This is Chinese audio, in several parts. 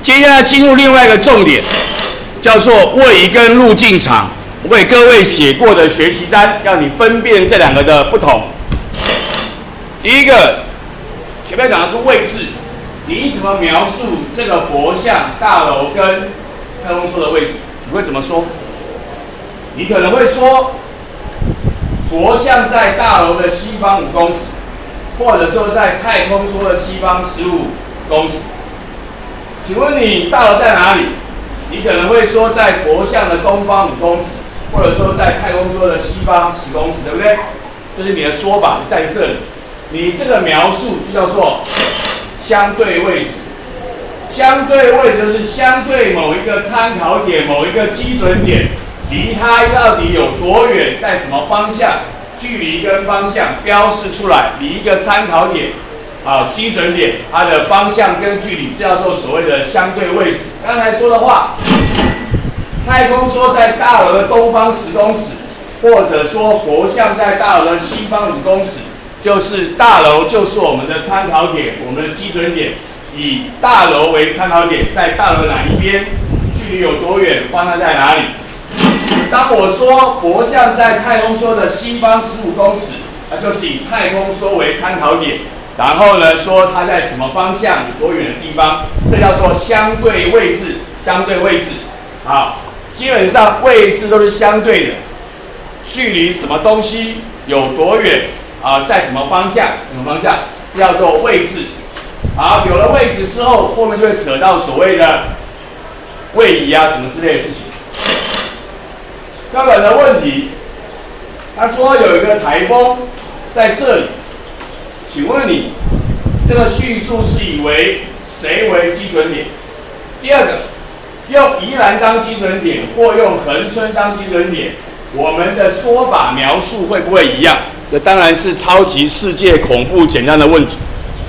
接下来进入另外一个重点，叫做位移跟路径场。我给各位写过的学习单，要你分辨这两个的不同。第一个，前面讲的是位置，你怎么描述这个佛像大楼跟太空梭的位置？你会怎么说？你可能会说，佛像在大楼的西方5公尺，或者说在太空梭的西方15公尺。请问你大楼在哪里？你可能会说在佛像的东方5公尺，或者说在太空梭的西方10公尺，对不对？这是你的说法在这里。你这个描述就叫做相对位置。相对位置就是相对某一个参考点、某一个基准点，离它到底有多远，在什么方向，距离跟方向标示出来，离一个参考点。基准点它的方向跟距离叫做所谓的相对位置。刚才说的话，太空梭在大楼的东方10公尺，或者说佛像在大楼的西方5公尺，就是大楼就是我们的参考点，我们的基准点，以大楼为参考点，在大楼哪一边，距离有多远，方向在哪里。当我说佛像在太空梭的西方15公尺，那就是以太空梭为参考点。然后呢，说它在什么方向、有多远的地方，这叫做相对位置。相对位置，好，基本上位置都是相对的，距离什么东西有多远在什么方向，这叫做位置。好，有了位置之后，后面就会扯到所谓的位移什么之类的事情。根本的问题，他说有一个台风在这里。请问你这个叙述是以为谁为基准点？第二个，用宜兰当基准点或用恒春当基准点，我们的说法描述会不会一样？这当然是超级世界恐怖简单的问题。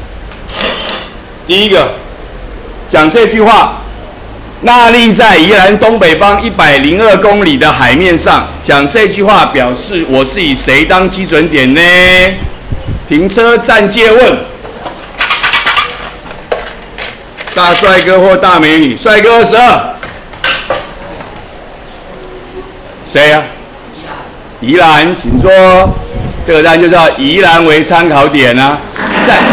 第一个，讲这句话，那立在宜兰东北方102公里的海面上，讲这句话表示我是以谁当基准点呢？停车暂借问，大帅哥或大美女？帅哥22，谁呀？宜兰，请说。这个单就叫宜兰为参考点在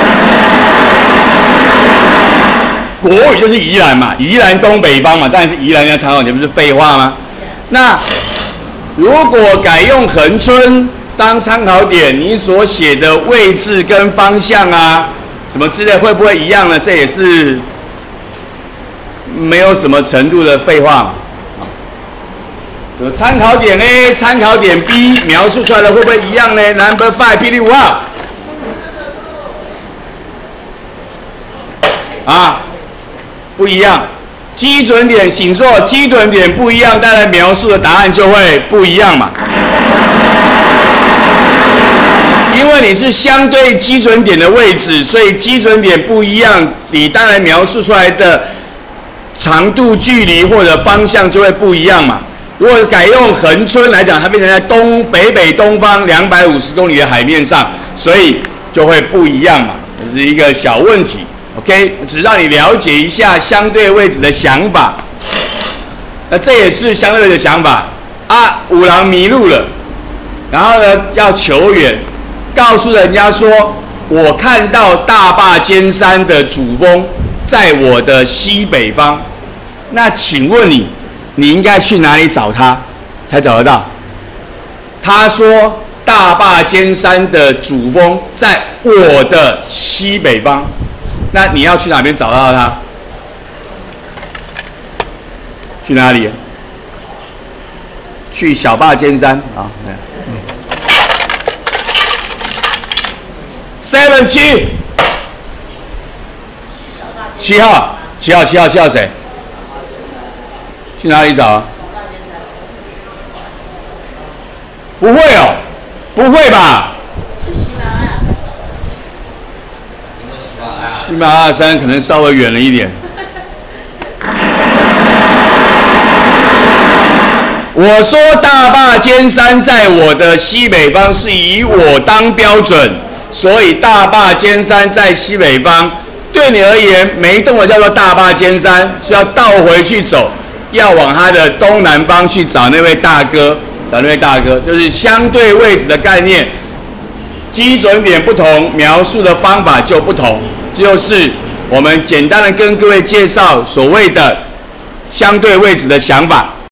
国语就是宜兰嘛，宜兰东北方嘛，当然是宜兰的参考点，不是废话吗？那如果改用恒春当参考点，你所写的位置跟方向什么之类会不会一样呢？这也是没有什么程度的废话嘛。有参考点 A、参考点 B 描述出来的会不会一样呢 ？Number 5，霹雳5号。不一样。基准点，请坐。基准点不一样，当然描述的答案就会不一样嘛。因为你是相对基准点的位置，所以基准点不一样，你当然描述出来的长度、距离或者方向就会不一样嘛。如果改用恒春来讲，它变成在北东方250公里的海面上，所以就会不一样嘛。这是一个小问题 ，OK， 只让你了解一下相对位置的想法。那这也是相对的想法五郎迷路了，然后呢要求援。告诉人家说，我看到大坝尖山的主峰在我的西北方。那请问你应该去哪里找他才找得到？他说大坝尖山的主峰在我的西北方。那你要去哪边找到他？去哪里？去小坝尖山7 7号谁？去哪里找不会不会吧？喜马拉雅山可能稍微远了一点。我说大坝尖山在我的西北方，是以我当标准。所以大坝尖山在西北方， 对你而言，没动的叫做大坝尖山，是要倒回去走，要往它的东南方去找那位大哥，就是相对位置的概念，基准点不同，描述的方法就不同。这就是我们简单的跟各位介绍所谓的相对位置的想法。